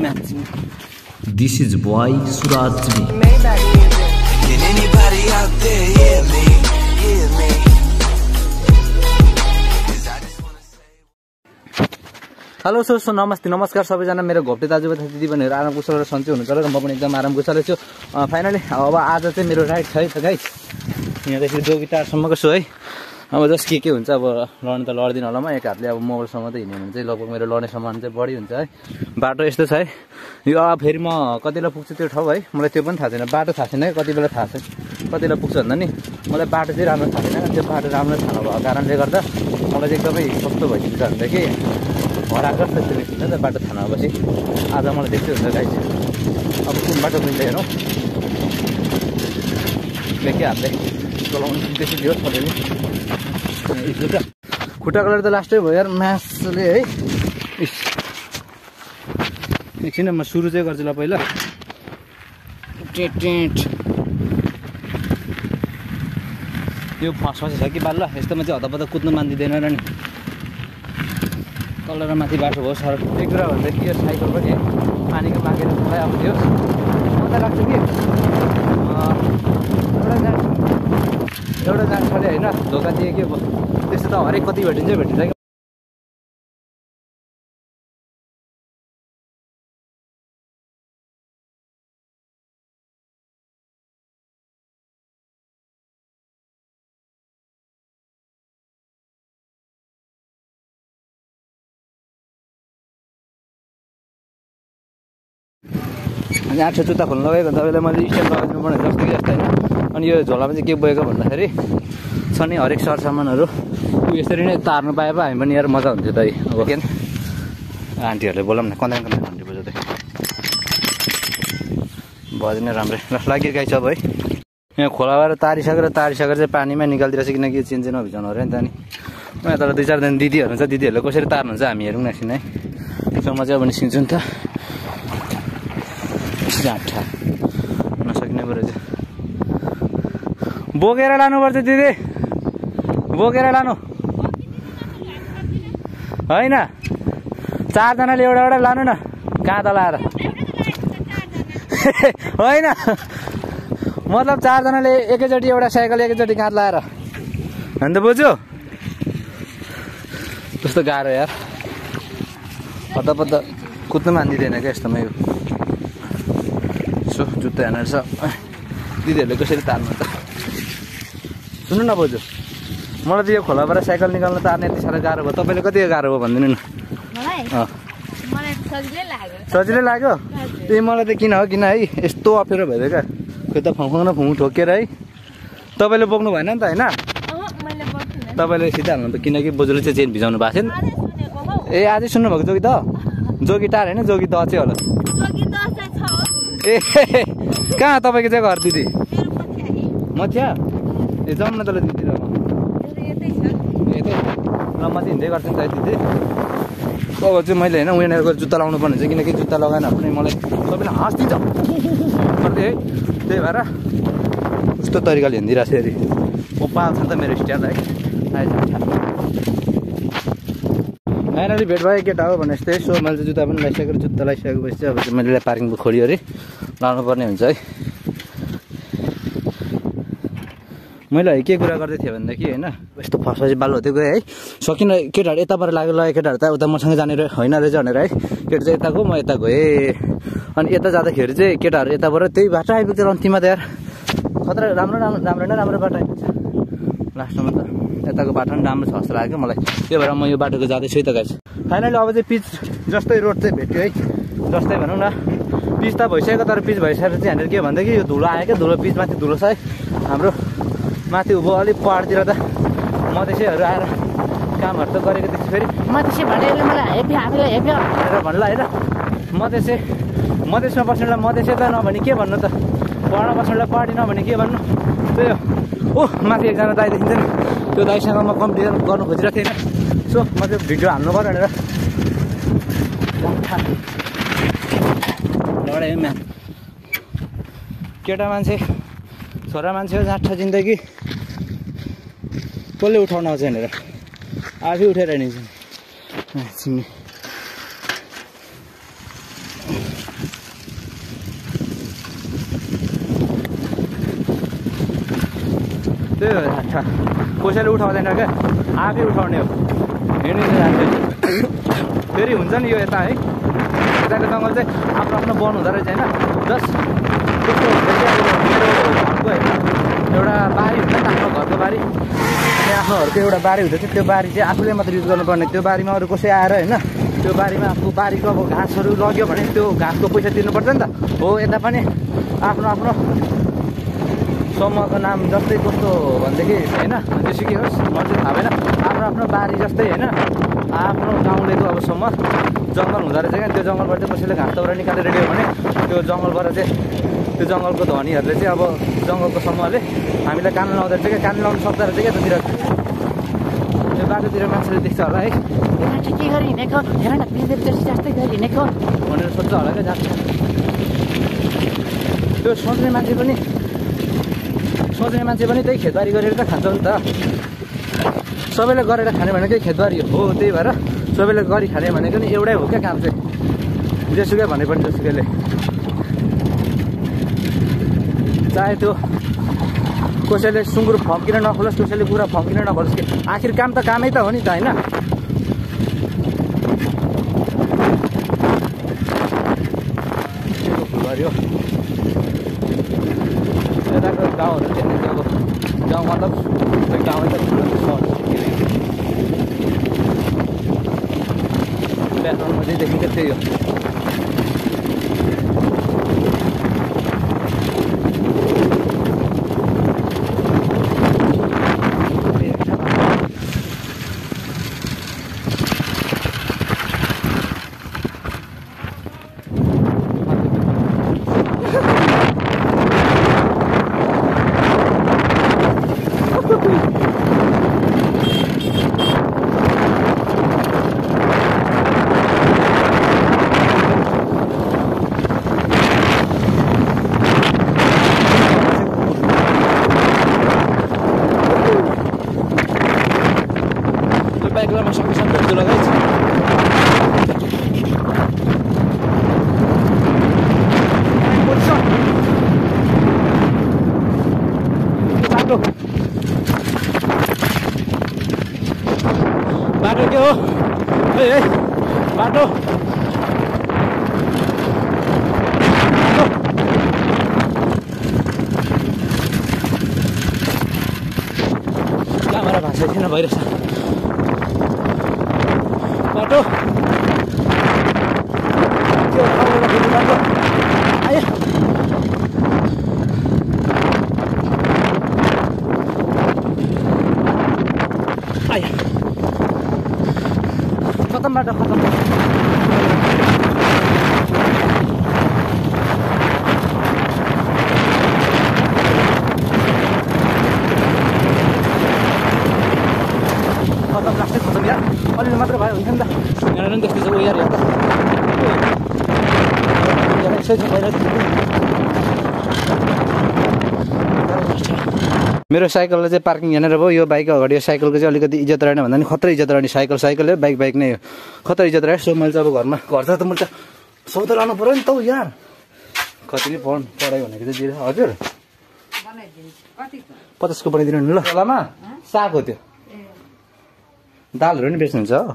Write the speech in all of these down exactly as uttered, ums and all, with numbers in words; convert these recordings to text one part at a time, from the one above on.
matching. This is boy Suraj G. Can anybody out there hear me? Hear me? Hello so so नमस्ते नमस्कार सबैजना मेरो घोप्टे दाजुभाइ दिदीबहिनीहरू आराम कुशल र सन्चै हुनुहुन्छ र म पनि एकदम आराम कुशलै छु। फाइनली अब आज चाहिँ मेरो राइड छ है त गाइस, यहाँदेखि जोगिटारसम्मको छु है। अब जस के के हुन्छ अब लड्नु त लड्दिनँ होला म, एक हातले अब मोबाइलसम्म त हिँड्यो भने चाहिँ लगभग मेरो लड्ने सामान चाहिँ बढी हुन्छ है। बाटो यस्तो छ है, यो अब फेरि म कति बेला पुग्छु त्यो ठाउँ है मलाई त्यो पनि थाहा छैन, बाटो थाहा छैन है कति बेला थाहा छैन, कति बेला पुग्छ भन्दा नि मलाई बाटो चाहिँ राम्रो थाहा छैन। त्यो बाटो राम्रो थाहा नभएको कारणले गर्दा मलाई चाहिँ एकदमै कस्तो भइसक्छ भनेदेखि हराएको जस्तो देखिन्छ नि त बाटो थाहा नभएपछि। आज मलाई देख्दै हुन्छ गाइस, अब कुन बाटो मिल्दै हेरौँ, बेकै हातले चलाउनु बेसी दियो छोडेर खुट्टा कलर त लास्टै भयो यार म्यासले है। एकछिन म सुरु चाहिँ गर्छु ल पहिला। यो फस फस छ कि बाल्ला, यस्तोमा चाहिँ हतपत कुद्नु मान्दिँदैन र नि, तल र माथि बाटो भयो सर। एक कुरा भन्दाखेरि यो साइकल पनि पानीको मागेर खुवाइ आउँथ्यो, मजा लाग्छ कि एउटा जान्छ एउटा जान्छ अरे होइन, धोका दिए के भयो त्यस्तो त हरेक कति भेटिन्छ भेटिन्छ कि। अनि आठ जुत्ता खोल्नु लगेको तपाईँलाई मैले स्ट्यान्ड लगाइदिनु पर्ने जस्तो कि जस्तो होइन। अनि यो झोलामा चाहिँ के बोकेको भन्दाखेरि छ नि हरेक सरसामानहरू यसरी नै तार्नु पाए पो हामी पनि यार मजा हुन्थ्यो त है। अब के आन्टीहरूले बोलाऊँ न कन्दा कन्दा घन्टी बजाउँदै बजे नै राम्रै ल लागि गाई छ अब है। यहाँ खोलाबाट तारिसकेर तारिसकेर चाहिँ पानीमा निकालिदिरहेको छ किनकि चिन चाहिँ नभिजाउनु अरे नि त। अनि यहाँ तल दुई चारजना दिदीहरू हुन्छ, दिदीहरूले कसरी तार्नुहुन्छ हामी हेरौँ न एकछिन है। त्यसो म चाहिँ अब निस्किन्छु नि त, जाठा नसकिने पऱ्यो चाहिँ बोकेर लानुपर्छ दिदी, बोकेर लानु होइन, चारजनाले एउटा एउटा लानु न काँदा लाएर होइन, मतलब चारजनाले एकैचोटि एउटा साइकल एकैचोटि काँध लाएर होइन त बुझ्यो। त्यस्तो गाह्रो यार, हतपत्त कुद्नु मान्दिँदैन क्या यस्तोमा। यो जुत्ता हेर्नु रहेछ दिदीहरूले कसरी तार्नुहुन्छ। सुन्नु न बोजू, मलाई त यो खोलाबाट साइकल निकाल्न तार्ने यति साह्रो गाह्रो भयो, तपाईँले कति गाह्रो भयो भनिदिनु न। सजिलै लाग्यो त्यही मलाई त किन हो किन है यस्तो अप्ठ्यारो भयो क्या, खोइ त फङफङ न फुङ ठोकेर है। तपाईँले बोक्नु भएन नि त होइन, तपाईँले सिधा हाल्नु त किनकि बोजूले चाहिँ चेन भिजाउनु भएको थियो नि। ए आजै सुन्नुभएको जोगी द जोगी टार होइन जोगी द चाहिँ होला। ए कहाँ तपाईँको चाहिँ घर दिदी? मथिया ए जाउँ न तल दिदी र म यतै ल म चाहिँ हिँड्दै गर्छु नि त दिदी। अब चाहिँ मैले होइन उनीहरूको जुत्ता लाउनु पर्ने हुन्छ किनकि जुत्ता लगाएन भने मलाई सबैले हाँसिदिन्छ है। त्यही भएर उस्तो तरिकाले हिँडिरहेको छु अरे ओ पाल्छ नि त मेरो स्ट्यान्ड है। फाइनली भेट भयो केटा हो भने यस्तै। सो मैले चाहिँ जुत्ता पनि लगाइसकेर जुत्ता लगाइसकेपछि चाहिँ अब चाहिँ मैले पार्किङ खोल्यो अरे लानु पर्ने हुन्छ है। मैले के कुरा गर्दै थिएँ भनेदेखि होइन यस्तो फर्स्ट बाल हुँदै गएँ है, सकिन केटाहरू यताबाट लाग्यो लगेँ केटाहरू त उता मसँग जाने होइन रहेछ भनेर है। केटा चाहिँ यता गयो म यता गएँ, अनि यता जाँदाखेरि चाहिँ केटाहरू यताबाट त्यही बाटो आइपुग्छ अन्तिममा त यार खतरा राम्रो राम्रो राम्रो नै राम्रो बाटो आइपुग्छ लास्टमा त। यताको बाटो पनि राम्रो छ जस्तो लाग्यो मलाई, त्यही भएर म यो बाटोको जाँदैछु है त गाइस। फाइनली अब चाहिँ पिच जस्तै रोड चाहिँ भेट्यो है, जस्तै भनौँ न पिच त भइसक्यो तर पिच भइसकेर चाहिँ हामीहरू के भन्दाखेरि यो धुलो आयो क्या, धुलो पिच माथि धुलो छ है हाम्रो माथि उभो अलिक पहाडतिर त मधेसीहरू आएर कामहरू त गरेको देख्छु। फेरि मधेसी भनेर मलाई हेप्यो हामीलाई हेप्यो भनेर भन्ला होइन, मधेसी मधेसमा बस्नुलाई मधेसी त नभने के भन्नु त, पहाडमा बस्नुलाई पहाडी नभने के भन्नु। त्यही हो ओ माथि एकजना दाइ देखिन्छ नि, त्यो दाइसँग म कम्पिटिसन गर्नु खोजिरहेको थिएन। सो म त्यो भिडियो हाल्नु पऱ्यो भनेर लडाइ म्याम केटा मान्छे छोरा मान्छे हो जाँठ जिन्दगी कसले उठाउन आउँछ भनेर आफै उठेर हिँड्छ। ठा कसैले उठाउँदैन क्या, आफै उठाउने हो। हिँडिँदै जान्छ फेरि हुन्छ नि यो यता है, यताको जङ्गल चाहिँ आफ्नो आफ्नो वन हुँदो रहेछ होइन। जस्ट कस्तो हुन्छ कि अब मेरो घरको होइन एउटा बारी हुन्छ नि त, आफ्नो घरको बारी, अनि आफ्नो घरको एउटा बारी हुँदैछ, त्यो बारी चाहिँ आफूले मात्र युज गर्नुपर्ने। त्यो बारीमा अरू कसै आएर होइन त्यो बारीमा आफू बारीको अब घाँसहरू लग्यो भने त्यो घाँसको पैसा तिर्नुपर्छ नि त। हो यता पनि आफ्नो आफ्नो समूहको नाम जस्तै कस्तो भनेदेखि होइन, जेसुकै होस् मलाई चाहिँ थाहा भएन, आफ्नो आफ्नो बारी जस्तै होइन, आफ्नो गाउँलेको अब समूह जङ्गल हुँदो रहेछ क्या। त्यो जङ्गलबाट चाहिँ कसैले घाँस दाउरा निकालेर रेड्यो भने त्यो जङ्गलबाट चाहिँ त्यो जङ्गलको धनीहरूले चाहिँ अब जङ्गलको समूहले हामीलाई कान लाउँदो रहेछ क्या, कान लाउनु सक्दो रहेछ क्या त्यतिर। त्यो बाटोतिर मान्छेले देख्छ होला है, मान्छे के गरी हिँडेको हेर न, बिजुली जस्तै जस्तै गरी हिँडेको भनेर सोध्छ होला क्या जान्छ। त्यो सोच्ने मान्छे पनि सोच्ने मान्छे पनि त्यही खेतबारी गरेर त खान्छ नि त। सबैले गरेर खाने भनेकै खेतबारी हो, त्यही भएर सबैले गरी खाने भनेको नि एउटै हो क्या काम चाहिँ, जेसुकै भने पनि जेसुकैले, चाहे त्यो कसैले सुँगुर फम्किन नखोलोस्, कसैले कुरा फम्किन नखोलोस् कि आखिर काम त कामै त हो नि त होइन। फुलबारी हो यताको गाउँहरू चाहिँ अब गाउँ मतलब गाउँ त ब्याकग्राउन्डमा चाहिँ देखिन्छ त्यही हो। ब्याकग्राउन्डमा सकेसम्म भेट्छु लगाइछ बाटो बाटो के हो है है बाटो क्यामेरा भाषा किन भइरहेछ बाटो त्यो बाटो आयो आयो खतम बाटो खतम खतम लाग्छ खतम यार अलि मात्र भयो हुन्छ नि त यहाँ पनि त्यस्तो छ उ यार यहाँ मेरो साइकललाई चाहिँ पार्किङ यहाँनिर भयो। यो बाइक अगाडि यो साइकलको चाहिँ अलिकति इज्जत रहेन भन्दा पनि खतरा इज्जत रहने साइकल साइकल हो बाइक बाइक नै हो खतरा इज्जत रह्यो। सो मैले चाहिँ अब घरमा घर छ त मैले त सौदा लानु पऱ्यो नि त यार कति नै पढ पढाइ भनेको चाहिँ दिएर हजुर पचासको बनाइदिनु नि ल लामा साग हो त्यो दालहरू नि बेच्नुहुन्छ हो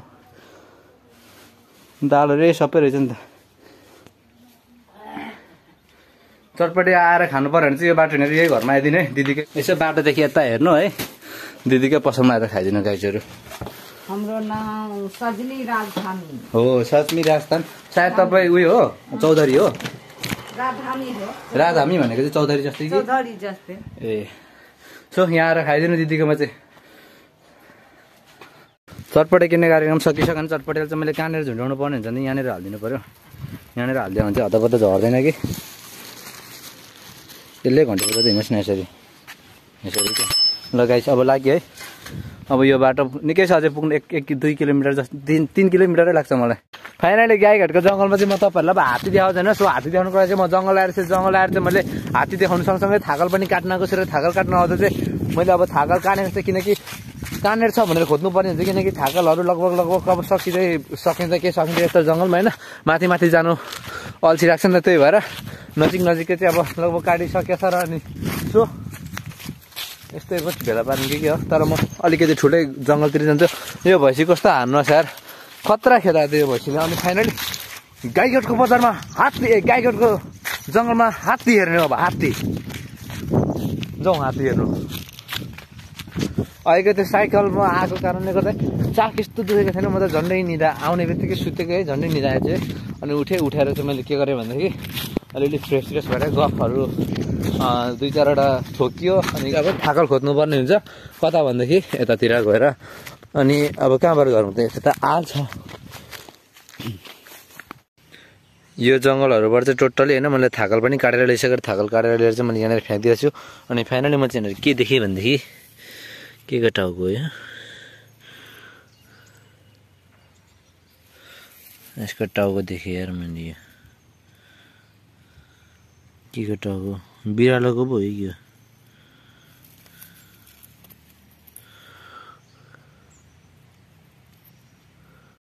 दालहरू सबै रहेछ नि त चटपटी आएर खानु पर्यो भने चाहिँ यो बाटो हिँडेर यही घरमा आइदिनु है दिदीकै यसो बाटोदेखि यता हेर्नु है दिदीकै पसलमा आएर खाइदिनु गाईहरू। हाम्रो नाम सजनी राजधानी हो सजनी राजधानी सायद तपाईँ उयो हो चौधरी हो राजधानी हो राजधानी भनेको चाहिँ चौधरी जस्तै कि चौधरी जस्तै ए सो यहाँ आएर खाइदिनु दिदीकोमा चाहिँ चटपटे किन्ने कार्यक्रम सकिसक्यो भने चटपटेले चाहिँ मैले कहाँनिर झुन्डाउनु पर्ने हुन्छ नि यहाँनिर हालिदिनु पऱ्यो यहाँनिर हालिदियो भने चाहिँ हतपत्त झर्दैन कि यसले घन्टा बजा हिँड्नुहोस् न यसरी यसरी क्या लगाइछ अब लाग्यो है। अब यो बाटो निकै छ अझै पुग्नु एक एक दुई किलोमिटर जस्तो तिन तिन किलोमिटरै लाग्छ मलाई। फाइनली गाईघाटको जङ्गलमा चाहिँ म तपाईँहरूलाई अब हात्ती देखाउँदैन सो हात्ती देखाउनुको लागि चाहिँ म जङ्गल आएर चाहिँ जङ्गल आएर चाहिँ मैले हात्ती देखाउनु सँगसँगै थाकल पनि काट्न गएर थाकल काट्न आउँदा चाहिँ मैले अब थाकल काटेको चाहिँ किनकि कानेर छ भनेर खोज्नु पर्ने हुन्छ किनकि थाकलहरू लगभग लगभग अब सकिँदै सकिन्छ के सकिन्छ यस्तो जङ्गलमा होइन माथि माथि जानु अल्छी राख्छ नि त त्यही भएर नजिक नजिकै चाहिँ अब लगभग काटिसकेको छ र अनि सो यस्तै कति भेला पार्नु कि के हो तर म अलिकति ठुलै जङ्गलतिर जान्छु यो भैँसी कस्तो हान्नु यार खतरा खेदा त्यो भैँसीले अनि फाइनली गाईघाटको बजारमा हात्ती ए गाईघाटको जङ्गलमा हात्ती हेर्ने अब हात्ती जाउँ हात्ती हेर्नु अहिले त्यो साइकलमा आएको कारणले गर्दा चाक यस्तो दुखेको थिएन म त झन्डै निदा आउने बित्तिकै सुतेको है झन्डै निदाएको चाहिँ अनि उठेँ उठेर चाहिँ मैले के गरेँ भन्दाखेरि अलिअलि फ्रेस फ्रेस भएर गफहरू दुई चारवटा ठोकियो अनि अब थाकल खोज्नुपर्ने हुन्छ कता भन्दाखेरि यतातिर गएर अनि अब कहाँबाट गरौँ त यता त आल छ यो जङ्गलहरूबाट चाहिँ टोटली होइन मैले थाकल पनि काटेर ल्याइसकेर थाकल काटेर ल्याएर चाहिँ मैले यहाँनिर फ्याँकिदिएको छु अनि फाइनली म चाहिँ के देखेँ भनेदेखि के को टाउको हो यसको टाउको देखेँ यार मैले यो के को टाउको बिरालोको पो हो कि